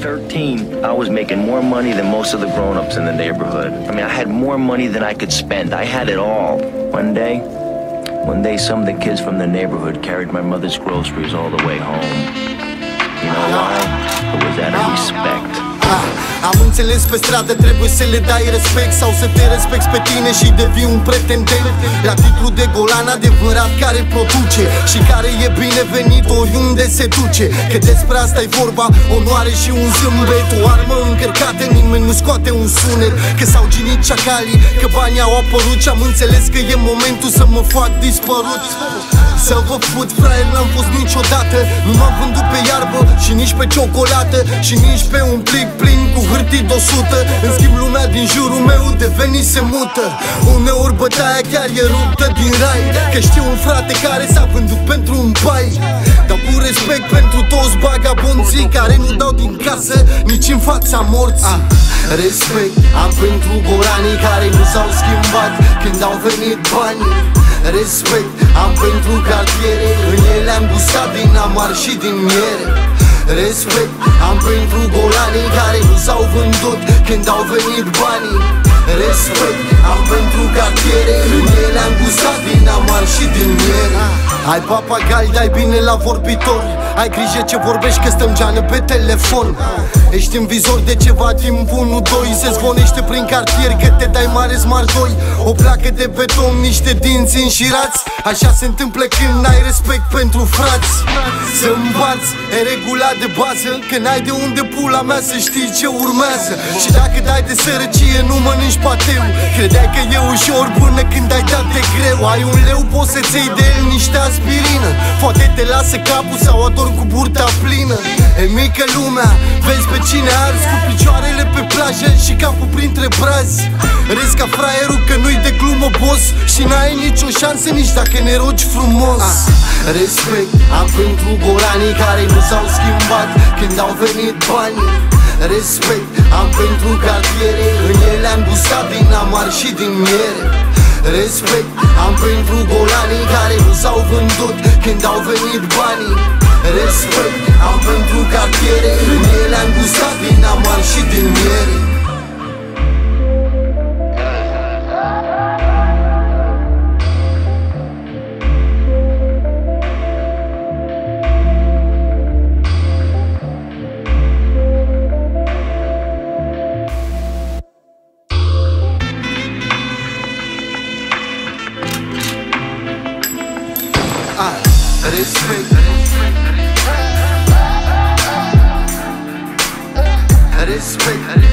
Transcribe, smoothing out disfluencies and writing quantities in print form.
13, I was making more money than most of the grown-ups in the neighborhood. I mean, I had more money than I could spend. I had it all. One day, some of the kids from the neighborhood carried my mother's groceries all the way home. You know why? It was out of respect. Am înțeles pe stradă trebuie să le dai respect sau să te respecti pe tine și devii un pretendent la titlu de golan adevărat care produce și care e binevenit oriunde se duce. Că despre asta e vorba, onoare și un zâmbet, o armă încărcată, nimeni nu scoate un sunet. Că s-au ginit ciacalii, că banii au apărut și am înțeles că e momentul să mă fac dispărut. Să vă fut, fraier, n-am fost niciodată. Nu m-am vândut pe iarbă și nici pe ciocolată și nici pe un plic plin cu hârtii de 100. În schimb, lumea din jurul meu devenise mută. Uneori bătaia chiar e ruptă din rai, că știu un frate care s-a vândut pentru un bai. Dar cu respect pentru toți bagabonții care nu dau din casă nici în fața morții. Respect am pentru golanii care nu s-au schimbat când au venit banii. Respect am pentru cartiere, în ele am gustat din amar și din miere. Respect am pentru golanii care nu s-au vândut când au venit banii. Respect am pentru cartiere, în ele am gustat din amar și din miere. Ai papagali, dai bine la vorbitor, ai grijă ce vorbești că stăm geană pe telefon. Ești în vizor de ceva timp, 1-2 se zvonește prin cartier că te dai mare Smart 2. O placă de beton, niște dinți înșirați, așa se întâmplă când n-ai respect pentru frați. Să învați, e regula de bază, că n-ai de unde pula mea să știi ce urmează. Și dacă dai de sărăcie, nu mănânci pateu. Credeai că e ușor până când ai dat de greu. Ai un leu, poți să-ți iei de el niște aspirină, poate te lasă capul sau adorm cu burta plină. E mică lumea, vezi pe cine arzi cu picioarele pe plajă și capul printre brazi. Râzi ca fraierul că nu-i de glumă, boss, și n-ai nicio șansă nici dacă ne rogi frumos. Respect am pentru golanii care nu s-au schimbat când au venit banii. Respect am pentru cartiere, în ele am gustat din amar și din miere. Respect am pentru golanii care nu s-au vândut când au venit banii. Respect am pentru cartiere, în ele am gustat din amar și din miere. Respect Respect